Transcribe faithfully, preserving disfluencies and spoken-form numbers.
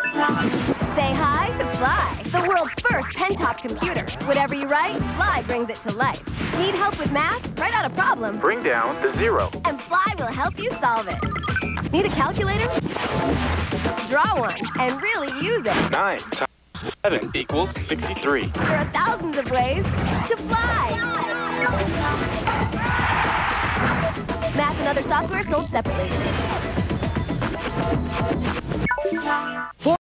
Say hi to Fly, the world's first Pentop computer. Whatever you write, Fly brings it to life. Need help with math? Write out a problem. Bring down the zero. And Fly will help you solve it. Need a calculator? Draw one and really use it. Nine times seven equals sixty-three. There are thousands of ways to fly. Math and other software sold separately.